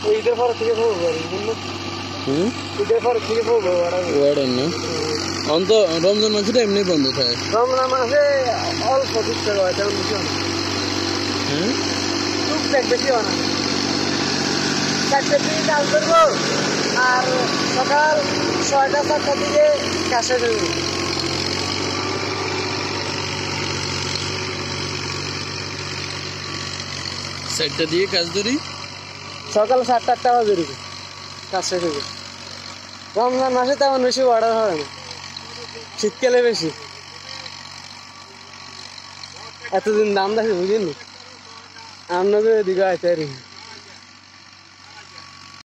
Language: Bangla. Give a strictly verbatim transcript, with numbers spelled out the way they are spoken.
ঈদের পর থেকে পড়বো হুম ঈদের পর থেকে পড়বো ওয়ার্ডার না অন্ত রমজান মাসে তো এমনি বন্ধ থাকে রমজান মাসে অল্প দিচ্ছে তেমন বেশি হয় হ্যাঁ টুকটাক বেশি হয় না চারটে দিকে কাজ করবো আর সকাল ছয়টা সাতটার দিকে কাছে দেবো চারটা দিয়ে কাজ ধরি সকাল সাতটা আটটা বাজে কাজ শেষ হবে রমজান মাসে তেমন বেশি অর্ডার হয় না শীতকালে বেশি এতদিন দাম দেখে বুঝিনি আপনাদের এদিকে আইতে